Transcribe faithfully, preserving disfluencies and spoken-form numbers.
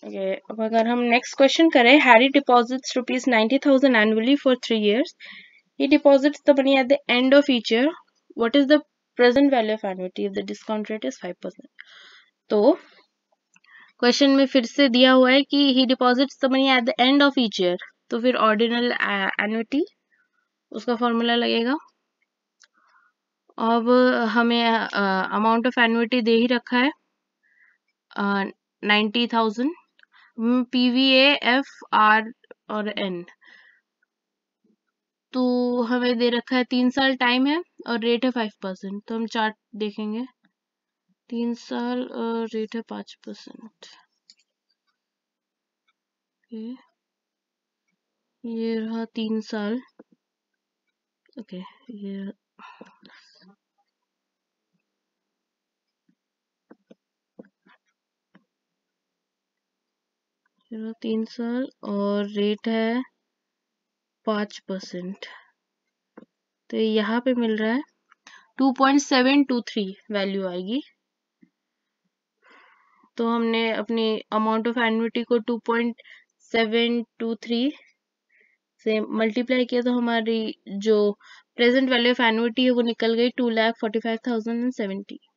Okay, अब अगर हम नेक्स्ट क्वेश्चन करें, Harry deposits rupees ninety thousand annually for three years, he deposits the money at the end of each year. What is the present value of annuity if the discount rate is five percent? तो question में फिर से दिया हुआ है कि he deposits the money at the end of each year, तो फिर ऑर्डिनल एन्युटी उसका फॉर्मूला लगेगा। अब हमें अमाउंट ऑफ एन्युटी दे ही रखा है ninety thousand, P V F R और एन, तो हमें दे रखा है तीन साल टाइम है और रेट है फाइव परसेंट। तो हम चार्ट देखेंगे, तीन साल और रेट है पाँच परसेंट। ये रहा तीन साल। ओके, ये रहा तीन साल और रेट है पाँच परसेंट। तो यहाँ पे मिल रहा है two point seven two three value आएगी। तो हमने अपनी अमाउंट ऑफ एन्युटी को two point seven two three से मल्टीप्लाई किया, तो हमारी जो प्रेजेंट वैल्यू ऑफ एन्युटी है वो निकल गई two lakh forty five thousand and seventy.